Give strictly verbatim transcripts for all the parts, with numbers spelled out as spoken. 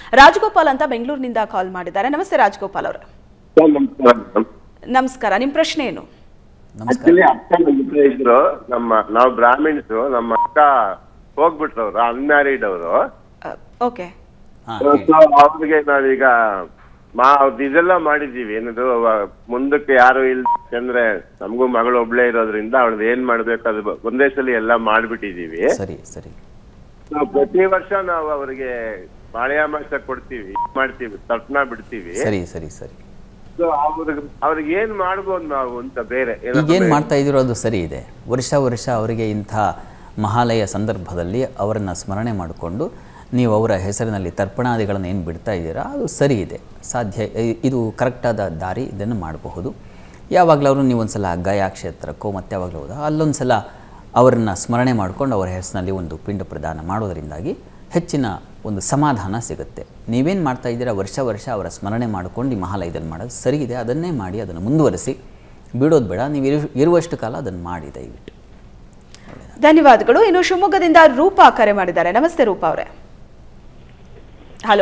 ರಾಜಗೋಪಾಲ್ ಅಂತ ಬೆಂಗಳೂರಿನಿಂದ ಕಾಲ್ ಮಾಡಿದ್ದಾರೆ. ನಮಸ್ತೆ ರಾಜಗೋಪಾಲ್ ಅವರೇ. ನಮಸ್ಕಾರ, ನಿಮ್ಮ ಪ್ರಶ್ನೆ ಏನು? ಆಕ್ಚುಲಿ ಅಕ್ಕ ನಮ್ಮ ಇದ್ರು, ನಮ್ಮ ನಾವು ಬ್ರಾಹ್ಮಿಣ್ಸ್, ನಮ್ಮ ಅಕ್ಕ ಹೋಗ್ಬಿಟ್ರು, ಅವ್ರು ಅನ್ಮ್ಯಾರಿಡ್ ಅವರು. ಓಕೆ. ಅವ್ರಿಗೆ ನಾವೀಗ ಮಾ ಅವ್ರದ್ದು ಇದೆಲ್ಲ ಮಾಡಿದೀವಿ, ಏನದು ಮುಂದಕ್ಕೆ ಯಾರು ಇಲ್ಲ ಅಂದ್ರೆ ನಮಗೂ ಮಗಳು ಒಬ್ಳೇ ಇರೋದ್ರಿಂದ ಅವ್ಳದ್ ಏನ್ ಮಾಡ್ಬೇಕು ಅದು ಒಂದೇ ಸಲ ಎಲ್ಲ ಮಾಡ್ಬಿಟ್ಟಿದೀವಿ. ಸರಿ ಸರಿ. ನಾವು ಪ್ರತಿ ವರ್ಷ ನಾವು ಅವ್ರಿಗೆ ಬಾಳೆಯಾಮಾಸ ಕೊಡ್ತೀವಿ, ಮಾಡ್ತೀವಿ, ತರ್ಪಣ ಬಿಡ್ತೀವಿ. ಸರಿ ಸರಿ ಸರಿ. ಅವ್ರಿಗೆ ಅವ್ರಿಗೆ ಏನ್ ಮಾಡ್ಬೋದು ನಾವು ಅಂತ ಬೇರೆ ಈಗೇನ್ ಮಾಡ್ತಾ ಇದ್ದೀರೋ ಅದು ಸರಿ ಇದೆ. ವರ್ಷ ವರ್ಷ ಅವರಿಗೆ ಇಂಥ ಮಹಾಲಯ ಸಂದರ್ಭದಲ್ಲಿ ಅವರನ್ನು ಸ್ಮರಣೆ ಮಾಡಿಕೊಂಡು ನೀವು ಅವರ ಹೆಸರಿನಲ್ಲಿ ತರ್ಪಣಾದಿಗಳನ್ನು ಏನು ಬಿಡ್ತಾ ಇದ್ದೀರಾ ಅದು ಸರಿ ಇದೆ, ಸಾಧ್ಯ, ಇದು ಕರೆಕ್ಟಾದ ದಾರಿ, ಇದನ್ನು ಮಾಡಬಹುದು. ಯಾವಾಗಲಾದ್ರೂ ನೀವು ಒಂದು ಸಲ ಗಯಾ ಕ್ಷೇತ್ರಕ್ಕೋ ಮತ್ತು ಯಾವಾಗಲೂ ಹೋದ ಅಲ್ಲೊಂದು ಸಲ ಅವರನ್ನು ಸ್ಮರಣೆ ಮಾಡಿಕೊಂಡು ಅವರ ಹೆಸರಿನಲ್ಲಿ ಒಂದು ಪಿಂಡ ಪ್ರದಾನ ಮಾಡೋದರಿಂದಾಗಿ ಹೆಚ್ಚಿನ ಒಂದು ಸಮಾಧಾನ ಸಿಗುತ್ತೆ. ನೀವೇನು ಮಾಡ್ತಾ ಇದ್ದೀರಾ, ವರ್ಷ ವರ್ಷ ಅವರ ಸ್ಮರಣೆ ಮಾಡಿಕೊಂಡು ಈ ಮಹಾಲಯದಲ್ಲಿ ಮಾಡೋದು ಸರಿ ಇದೆ, ಅದನ್ನೇ ಮಾಡಿ, ಅದನ್ನು ಮುಂದುವರಿಸಿ, ಬಿಡೋದು ಬೇಡ. ನೀವು ಇರು ಇರುವಷ್ಟು ಕಾಲ ಅದನ್ನು ಮಾಡಿ ದಯವಿಟ್ಟು. ಧನ್ಯವಾದಗಳು. ಇನ್ನು ಶಿವಮೊಗ್ಗದಿಂದ ರೂಪಾ ಕರೆ ಮಾಡಿದ್ದಾರೆ. ನಮಸ್ತೆ ರೂಪಾ ಅವರೇ. ಹಲೋ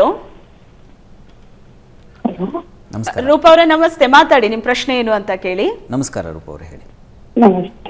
ನಮಸ್ಕಾರ ರೂಪಾ ಅವರೇ, ನಮಸ್ತೆ. ಮಾತಾಡಿ, ನಿಮ್ಮ ಪ್ರಶ್ನೆ ಏನು ಅಂತ ಕೇಳಿ. ನಮಸ್ಕಾರ ರೂಪಾ ಅವರೇ, ಹೇಳಿ. ನಮಸ್ತೆ.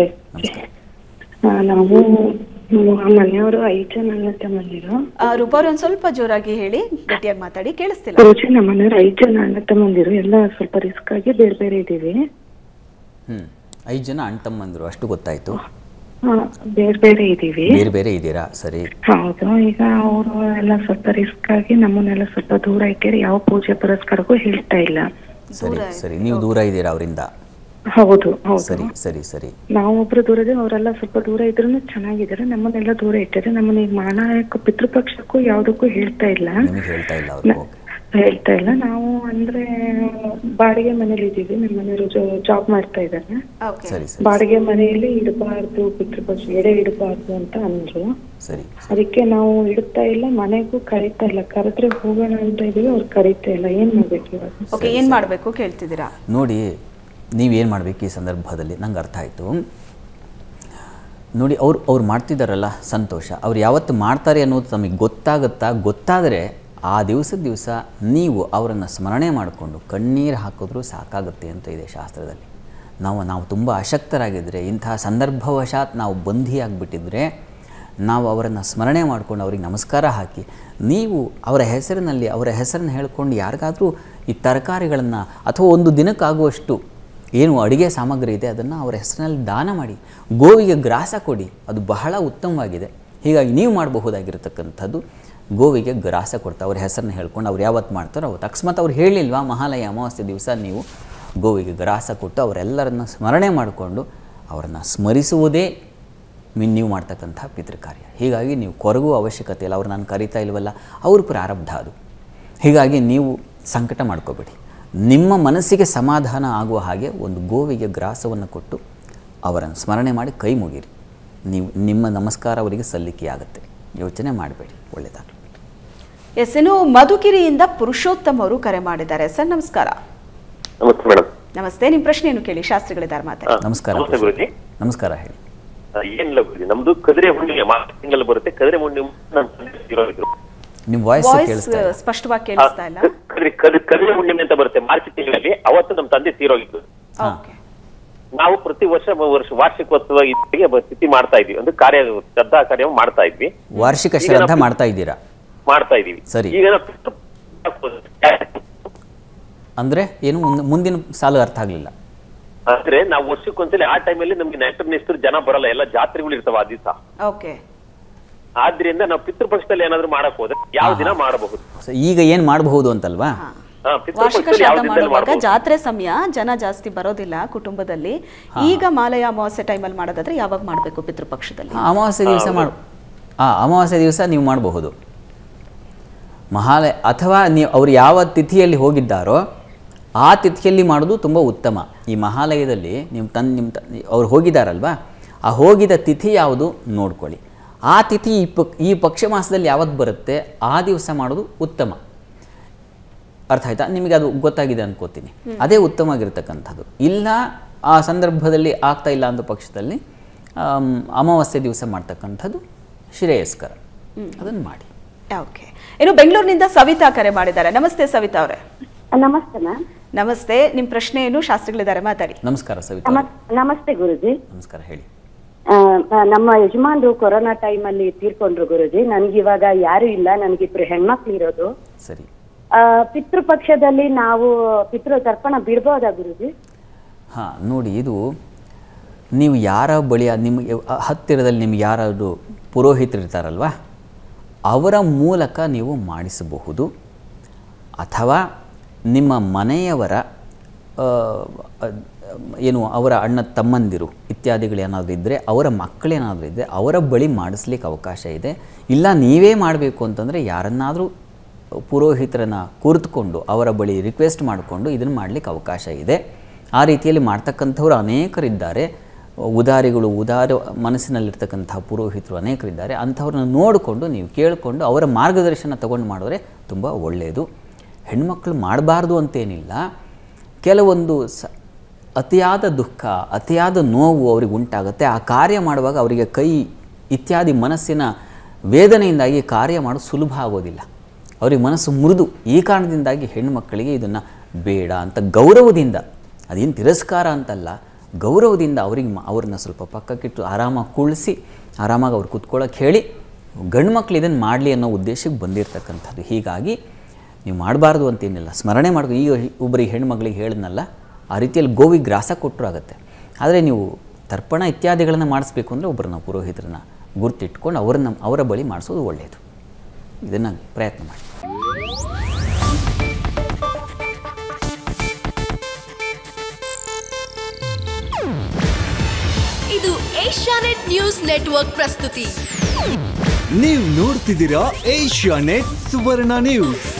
ನಾವು ಮನೆಯವರು ಐದು ಜನ ಅಣ್ಣ ತಮ್ಮಂದಿರು. ರೂಪಾ ಅವ್ರೆ, ಒಂದ್ ಸ್ವಲ್ಪ ಜೋರಾಗಿ ಹೇಳಿ, ಗಟ್ಟಿಯಾಗಿ ಮಾತಾಡಿ, ಕೇಳಿಸ್ತಿಲ್ಲ. ಪೂಜೆ ನಮ್ಮ ಮನೆಯವರು ಐದು ಜನ ಅಣ್ಣ ತಮ್ಮಂದಿರು, ಎಲ್ಲ ಸ್ವಲ್ಪ ರಿಸ್ಕ್ ಆಗಿ ಬೇರೆ ಬೇರೆ ಇದೀವಿ. ಹ್ಮ್ ಐದು ಜನ ಅಣ್ಣ ತಮ್ಮಂದಿರು, ಅಷ್ಟು ಗೊತ್ತಾಯ್ತು. ಬೇರೆ ಬೇರೆ ಇದೀವಿ. ಬೇರೆ ಬೇರೆ ಇದ್ದೀರಾ, ಸರಿ. ಹೌದು. ಈಗ ಅವರು ಎಲ್ಲ ಸ್ವಲ್ಪ ರಿಸ್ಕ್ ಆಗಿ ನಮ್ಮನ್ನೆಲ್ಲ ಸ್ವಲ್ಪ ದೂರ ಇಟ್ಟಿರಿ, ಯಾವ ಪೂಜೆ ಪುರಸ್ಕಾರಕ್ಕೂ ಹೇಳ್ತಾ ಇಲ್ಲ. ಸರಿ ಸರಿ. ನೀವು ದೂರ ಇದ್ದೀರಾ ಅವರಿಂದ? ಹೌದು ಹೌದು. ಸರಿ ಸರಿ ಸರಿ. ನಾವೊಬ್ರು ದೂರ ಇದ್ದೀವಿ, ಅವರೆಲ್ಲ ಸ್ವಲ್ಪ ದೂರ ಇದ್ರು ಚೆನ್ನಾಗಿದ್ದಾರೆ. ನಮ್ಮನ್ನೆಲ್ಲ ದೂರ ಇಟ್ಟಿದ್ರೆ ನಮ್ಮನ್ನ ಈಗ ಮಾನಕ್ಕೂ ಪಿತೃಪಕ್ಷಕ್ಕೂ ಯಾವ್ದಕ್ಕೂ ಹೇಳ್ತಾ ಇಲ್ಲ, ಹೇಳ್ತಾ ಇಲ್ಲ ಅವರು ಹೇಳ್ತಾ ಇಲ್ಲ. ನಾವು ಅಂದ್ರೆ ಬಾಡಿಗೆ ಮನೇಲಿ ಇದೀವಿ, ನಮ್ಮ ಮನೆಯವರು ಜಾಬ್ ಮಾಡ್ತಾ ಇದ್ದಾರೆ. ಬಾಡಿಗೆ ಮನೆಯಲ್ಲಿ ಇಡಬಾರ್ದು, ಪಿತೃಪಕ್ಷ ಎಡೆ ಇಡಬಾರ್ದು ಅಂತ ಅಂದ್ರು. ಸರಿ. ಅದಕ್ಕೆ ನಾವು ಇಡ್ತಾ ಇಲ್ಲ, ಮನೆಗೂ ಕರೀತಾ ಇಲ್ಲ. ಕರೆದ್ರೆ ಹೋಗೋಣ ಅಂತ ಇದೀವಿ, ಅವ್ರು ಕರೀತಾ ಇಲ್ಲ. ಏನ್ ಮಾಡ್ಬೇಕು ಇವಾಗ? ಓಕೆ, ಏನ್ ಮಾಡ್ಬೇಕು ಕೇಳ್ತಿದ್ದೀರಾ? ನೋಡಿ, ನೀವೇನು ಮಾಡಬೇಕು ಈ ಸಂದರ್ಭದಲ್ಲಿ, ನಂಗೆ ಅರ್ಥ ಆಯಿತು. ನೋಡಿ, ಅವ್ರು ಅವ್ರು ಮಾಡ್ತಿದ್ದಾರಲ್ಲ, ಸಂತೋಷ. ಅವ್ರು ಯಾವತ್ತು ಮಾಡ್ತಾರೆ ಅನ್ನೋದು ನಮಗೆ ಗೊತ್ತಾಗುತ್ತಾ? ಗೊತ್ತಾದರೆ ಆ ದಿವಸದ ದಿವಸ ನೀವು ಅವರನ್ನು ಸ್ಮರಣೆ ಮಾಡಿಕೊಂಡು ಕಣ್ಣೀರು ಹಾಕಿದ್ರೂ ಸಾಕಾಗುತ್ತೆ ಅಂತ ಇದೆ ಶಾಸ್ತ್ರದಲ್ಲಿ. ನಾವು ನಾವು ತುಂಬ ಅಶಕ್ತರಾಗಿದ್ದರೆ, ಇಂತಹ ಸಂದರ್ಭವಶಾತ್ ನಾವು ಬಂಧಿಯಾಗಿಬಿಟ್ಟಿದ್ರೆ, ನಾವು ಅವರನ್ನು ಸ್ಮರಣೆ ಮಾಡಿಕೊಂಡು ಅವ್ರಿಗೆ ನಮಸ್ಕಾರ ಹಾಕಿ, ನೀವು ಅವರ ಹೆಸರಿನಲ್ಲಿ ಅವರ ಹೆಸರನ್ನು ಹೇಳ್ಕೊಂಡು ಯಾರಿಗಾದರೂ ಈ ತರಕಾರಿಗಳನ್ನು ಅಥವಾ ಒಂದು ದಿನಕ್ಕಾಗುವಷ್ಟು ಏನು ಅಡುಗೆ ಸಾಮಗ್ರಿ ಇದೆ ಅದನ್ನು ಅವರ ಹೆಸರಿನಲ್ಲಿ ದಾನ ಮಾಡಿ, ಗೋವಿಗೆ ಗ್ರಾಸ ಕೊಡಿ, ಅದು ಬಹಳ ಉತ್ತಮವಾಗಿದೆ. ಹೀಗಾಗಿ ನೀವು ಮಾಡಬಹುದಾಗಿರತಕ್ಕಂಥದ್ದು ಗೋವಿಗೆ ಗ್ರಾಸ ಕೊಡ್ತಾ ಅವ್ರ ಹೆಸರನ್ನ ಹೇಳ್ಕೊಂಡು ಅವ್ರು ಯಾವತ್ತು ಮಾಡ್ತಾರೋ ಅವತ್ತು. ಅಕಸ್ಮಾತ್ ಅವ್ರು ಹೇಳಿಲ್ವಾ ಮಹಾಲಯ ಅಮಾವಾಸ್ಯೆ ದಿವಸ ನೀವು ಗೋವಿಗೆ ಗ್ರಾಸ ಕೊಟ್ಟು ಅವರೆಲ್ಲರನ್ನು ಸ್ಮರಣೆ ಮಾಡಿಕೊಂಡು ಅವರನ್ನು ಸ್ಮರಿಸುವುದೇ ಮೀನ್ ನೀವು ಮಾಡ್ತಕ್ಕಂಥ ಪಿತೃಕಾರ್ಯ. ಹೀಗಾಗಿ ನೀವು ಕೊರಗುವ ಅವಶ್ಯಕತೆ ಇಲ್ಲ. ಅವ್ರು ನಾನು ಕರೀತಾ ಇಲ್ವಲ್ಲ, ಅವ್ರ ಪ್ರಾರಬ್ಧ ಅದು. ಹೀಗಾಗಿ ನೀವು ಸಂಕಟ ಮಾಡ್ಕೋಬೇಡಿ. ನಿಮ್ಮ ಮನಸ್ಸಿಗೆ ಸಮಾಧಾನ ಆಗುವ ಹಾಗೆ ಒಂದು ಗೋವಿಗೆ ಗ್ರಾಸವನ್ನು ಕೊಟ್ಟು ಅವರನ್ನು ಸ್ಮರಣೆ ಮಾಡಿ ಕೈ ಮುಗಿರಿ. ನೀವು ನಿಮ್ಮ ನಮಸ್ಕಾರ ಅವರಿಗೆ ಸಲ್ಲಿಕೆ ಆಗುತ್ತೆ. ಯೋಚನೆ ಮಾಡಬೇಡಿ. ಒಳ್ಳೆಯದಾಗಲಿ. ಎಸ್, ಇನ್ನು ಮಧುಗಿರಿಯಿಂದ ಪುರುಷೋತ್ತಮ್ ಅವರು ಕರೆ ಮಾಡಿದ್ದಾರೆ. ಸರ್ ನಮಸ್ಕಾರ. ನಮಸ್ತೆ ಮೇಡಮ್. ನಮಸ್ತೆ, ನಿಮ್ಮ ಪ್ರಶ್ನೆ ಏನು ಕೇಳಿ, ಶಾಸ್ತ್ರಿಗಳಿದ್ದಾರೆ ಮಾತಾಡಿ. ನಮಸ್ಕಾರ ನಮಸ್ಕಾರ, ಹೇಳಿ. ಏನಿಲ್ಲ ಗುರುಜಿ, ನಮ್ದು ಕದಿರೆ ಹುಣ್ಣಿಮೆ ಮಾರ್ಚ್ ತಿಂಗಳು ಬರುತ್ತೆ. ಕದಿರೆ ಹುಣ್ಣಿಮೆ ನಿಮ್ಮ ವಾಯ್ಸ್ ಸ್ಪಷ್ಟವಾಗಿ ಕೇಳಿಸ್ತಾ ಇಲ್ಲ. ಕದಿರೆ ಹುಣ್ಣಿಮೆ ಅಂತ ಬರುತ್ತೆ ಮಾರ್ಚ್ ತಿಂಗಳಲ್ಲಿ, ಅವತ್ತು ನಮ್ಮ ತಂದೆ ತೀರೋಗಿದ್ದು. ನಾವು ಪ್ರತಿ ವರ್ಷ ವರ್ಷ ವಾರ್ಷಿಕೋತ್ಸವ ಇದಕ್ಕೆ ಸ್ಥಿತಿ ಮಾಡ್ತಾ ಇದ್ವಿ, ಒಂದು ಕಾರ್ಯ ಶ್ರದ್ಧಾ ಕಾರ್ಯ ಮಾಡ್ತಾ ಇದ್ವಿ. ವಾರ್ಷಿಕ ಶ್ರದ್ಧಾ ಮಾಡ್ತಾ ಇದ್ದೀರಾ? ಮಾಡ್ತಾ ಇದೀವಿ. ಸರಿ. ಈಗ ಅಂದ್ರೆ ಏನು ಮುಂದಿನ ಸಾಲು ಅರ್ಥ ಆಗ್ಲಿಲ್ಲ. ಅಂದ್ರೆ ನಾವು ವರ್ಷಕ್ಕೊಂದ್ಸಲಿ ಆ ಟೈಮಲ್ಲಿ ನಮ್ಗೆ ನೆಂಟರು ನಿಷ್ಠರು ಜನ ಬರಲ್ಲ, ಎಲ್ಲ ಜಾತ್ರೆಗಳು ಇರ್ತಾವ ಆ ದಿವಸ. ಓಕೆ. ಆದ್ರಿಂದ ನಾವು ಪಿತೃಪಕ್ಷದಲ್ಲಿ ಏನಾದ್ರು ಮಾಡಕ್ ಹೋದ್ರೆ ಯಾವ ದಿನ ಮಾಡಬಹುದು. ಈಗ ಏನ್ ಮಾಡಬಹುದು ಅಂತಲ್ವಾ? ವಾರ್ಷಿಕ ಶ್ರಾದ್ದ ಮಾಡುವಾಗ ಜಾತ್ರೆ ಸಮಯ ಜನ ಜಾಸ್ತಿ ಬರೋದಿಲ್ಲ ಕುಟುಂಬದಲ್ಲಿ. ಈಗ ಮಾಲಯ ಅಮಾವಾಸ್ಯೆ ಟೈಮಲ್ಲಿ ಮಾಡೋದಾದ್ರೆ ಯಾವಾಗ ಮಾಡಬೇಕು ಪಿತೃಪಕ್ಷದಲ್ಲಿ? ಅಮಾವಾಸ್ಯೆ ದಿವಸ ಮಾಡ ಆ ಅಮಾವಾಸ್ಯೆ ದಿವಸ ನೀವು ಮಾಡಬಹುದು ಮಹಾಲಯ, ಅಥವಾ ನೀವು ಅವ್ರು ಯಾವ ತಿಥಿಯಲ್ಲಿ ಹೋಗಿದ್ದಾರೋ ಆ ತಿಥಿಯಲ್ಲಿ ಮಾಡೋದು ತುಂಬ ಉತ್ತಮ. ಈ ಮಹಾಲಯದಲ್ಲಿ ನೀವು ತನ್ನ ನಿಮ್ಮ ತ ಅವ್ರು ಹೋಗಿದ್ದಾರಲ್ವಾ, ಆ ಹೋಗಿದ ತಿಥಿ ಯಾವುದು ನೋಡ್ಕೊಳ್ಳಿ. ಆ ತಿಥಿ ಈ ಪ ಈ ಪಕ್ಷ ಮಾಸದಲ್ಲಿ ಯಾವತ್ತು ಬರುತ್ತೆ ಆ ದಿವಸ ಮಾಡೋದು ಉತ್ತಮ. ಅರ್ಥ ಆಯ್ತಾ? ನಿಮಗೆ ಅದು ಗೊತ್ತಾಗಿದೆ ಅನ್ಕೋತೀನಿ. ಅದೇ ಉತ್ತಮವಾಗಿರ್ತಕ್ಕಂಥದ್ದು. ಇಲ್ಲ ಆ ಸಂದರ್ಭದಲ್ಲಿ ಆಗ್ತಾ ಇಲ್ಲ ಅಂದ ಪಕ್ಷದಲ್ಲಿ ಅಮಾವಾಸ್ಯೆ ದಿವಸ ಮಾಡ್ತಕ್ಕಂಥದ್ದು ಶ್ರೇಯಸ್ಕರ. ಅದನ್ನು ಮಾಡಿ. ಓಕೆ. ಇನ್ನು ಬೆಂಗಳೂರಿನಿಂದ ಸವಿತಾ ಕರೆ ಮಾಡಿದ್ದಾರೆ. ನಮಸ್ತೆ ಸವಿತಾ ಅವರೇ. ನಮಸ್ತೆ ಮ್ಯಾಮ್. ನಮಸ್ತೆ. ನಿಮ್ಮ ಪ್ರಶ್ನೆ ಏನು? ಶಾಸ್ತ್ರಿಗಳಿದ್ದಾರೆ, ಮಾತಾಡಿ. ನಮಸ್ಕಾರ ಸವಿತಾ. ನಮಸ್ತೆ ಗುರುಜಿ. ನಮಸ್ಕಾರ, ಹೇಳಿ. ನಮ್ಮ ಯಜಮಾನ್ರು ಕೊರೋನಾ ಟೈಮ್ ಅಲ್ಲಿ ತೀರ್ಕೊಂಡ್ರು ಗುರುಜಿ. ನನ್ಗಿವಾಗ ಯಾರು ಇಲ್ಲ, ನನ್ಗಿಬ್ರು ಹೆಣ್ಮಕ್ಳು ಇರೋದು. ಸರಿ. ಪಿತೃಪಕ್ಷದಲ್ಲಿ ನಾವು ಪಿತೃ ತರ್ಪಣ ಬಿಡ್ಬೋದಾ ಗುರುಜಿ? ಹಾ, ನೋಡಿ, ಇದು ನೀವು ಯಾರ ಬಳಿ ನಿಮಗೆ ಹತ್ತಿರದಲ್ಲಿ ನಿಮ್ಗೆ ಯಾರಾದರೂ ಪುರೋಹಿತರು ಇರ್ತಾರಲ್ವ, ಅವರ ಮೂಲಕ ನೀವು ಮಾಡಿಸಬಹುದು. ಅಥವಾ ನಿಮ್ಮ ಮನೆಯವರ ಏನು ಅವರ ಅಣ್ಣ ತಮ್ಮಂದಿರು ಇತ್ಯಾದಿಗಳೇನಾದರೂ ಇದ್ದರೆ, ಅವರ ಮಕ್ಕಳೇನಾದರೂ ಇದ್ದರೆ ಅವರ ಬಳಿ ಮಾಡಿಸ್ಲಿಕ್ಕೆ ಅವಕಾಶ ಇದೆ. ಇಲ್ಲ ನೀವೇ ಮಾಡಬೇಕು ಅಂತಂದರೆ ಯಾರನ್ನಾದರೂ ಪುರೋಹಿತರನ್ನು ಕುರಿತುಕೊಂಡು ಅವರ ಬಳಿ ರಿಕ್ವೆಸ್ಟ್ ಮಾಡಿಕೊಂಡು ಇದನ್ನು ಮಾಡಲಿಕ್ಕೆ ಅವಕಾಶ ಇದೆ. ಆ ರೀತಿಯಲ್ಲಿ ಮಾಡ್ತಕ್ಕಂಥವ್ರು ಅನೇಕರಿದ್ದಾರೆ. ಉದಾರಿಗಳು, ಉದಾರ ಮನಸ್ಸಿನಲ್ಲಿರ್ತಕ್ಕಂಥ ಪುರೋಹಿತರು ಅನೇಕರಿದ್ದಾರೆ. ಅಂಥವ್ರನ್ನ ನೋಡಿಕೊಂಡು ನೀವು ಕೇಳಿಕೊಂಡು ಅವರ ಮಾರ್ಗದರ್ಶನ ತಗೊಂಡು ಮಾಡಿದ್ರೆ ತುಂಬ ಒಳ್ಳೆಯದು. ಹೆಣ್ಮಕ್ಳು ಮಾಡಬಾರ್ದು ಅಂತೇನಿಲ್ಲ. ಕೆಲವೊಂದು ಸ ಅತಿಯಾದ ದುಃಖ, ಅತಿಯಾದ ನೋವು ಅವ್ರಿಗೆ ಉಂಟಾಗುತ್ತೆ. ಆ ಕಾರ್ಯ ಮಾಡುವಾಗ ಅವರಿಗೆ ಕೈ ಇತ್ಯಾದಿ ಮನಸ್ಸಿನ ವೇದನೆಯಿಂದಾಗಿ ಕಾರ್ಯ ಮಾಡೋದು ಸುಲಭ ಆಗೋದಿಲ್ಲ. ಅವ್ರಿಗೆ ಮನಸ್ಸು ಮುರಿದು, ಈ ಕಾರಣದಿಂದಾಗಿ ಹೆಣ್ಣುಮಕ್ಕಳಿಗೆ ಇದನ್ನು ಬೇಡ ಅಂತ ಗೌರವದಿಂದ, ಅದೇನು ತಿರಸ್ಕಾರ ಅಂತಲ್ಲ, ಗೌರವದಿಂದ ಅವ್ರಿಗೆ ಅವ್ರನ್ನ ಸ್ವಲ್ಪ ಪಕ್ಕಕ್ಕಿಟ್ಟು ಆರಾಮಾಗಿ ಕುಳಿಸಿ ಆರಾಮಾಗಿ ಅವ್ರು ಕೂತ್ಕೊಳ್ಳೋಕೆ ಹೇಳಿ ಗಂಡು ಮಕ್ಕಳು ಇದನ್ನು ಮಾಡಲಿ ಅನ್ನೋ ಉದ್ದೇಶಕ್ಕೆ ಬಂದಿರತಕ್ಕಂಥದ್ದು. ಹೀಗಾಗಿ ನೀವು ಮಾಡಬಾರ್ದು ಅಂತೇನಿಲ್ಲ, ಸ್ಮರಣೆ ಮಾಡ್ಕೊ. ಈಗ ಒಬ್ಬರಿಗೆ ಹೆಣ್ಮಗಳಿಗೆ ಹೇಳಿದ್ನಲ್ಲ, ಆ ರೀತಿಯಲ್ಲಿ ಗೋವಿಗೆ ಗ್ರಾಸ ಕೊಟ್ಟರು ಆಗುತ್ತೆ. ಆದರೆ ನೀವು ತರ್ಪಣ ಇತ್ಯಾದಿಗಳನ್ನು ಮಾಡಿಸ್ಬೇಕು ಅಂದರೆ ಒಬ್ಬರನ್ನ ಪುರೋಹಿತರನ್ನ ಗುರ್ತಿಟ್ಕೊಂಡು ಅವ್ರನ್ನ ಅವರ ಬಳಿ ಮಾಡಿಸೋದು ಒಳ್ಳೆಯದು. ಇದನ್ನು ಪ್ರಯತ್ನ ಮಾಡಿ. ಇದು ಏಷ್ಯಾನೆಟ್ ನ್ಯೂಸ್ ನೆಟ್ವರ್ಕ್ ಪ್ರಸ್ತುತಿ. ನೀವು ನೋಡ್ತಿದ್ದೀರಾ ಏಷ್ಯಾನೆಟ್ ಸುವರ್ಣ ನ್ಯೂಸ್.